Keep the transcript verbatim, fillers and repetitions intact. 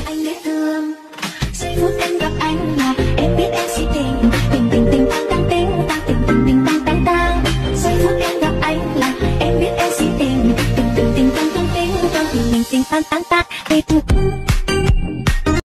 anh dễ thương. Giây phút em gặp anh là em biết em si tình, tình tình tình tang tang tình tang tình tình tình tang tang tang. Giây phút em gặp anh là em biết em si tình, tình tình tình tang tang tình tang tình tình tình tang tang tang.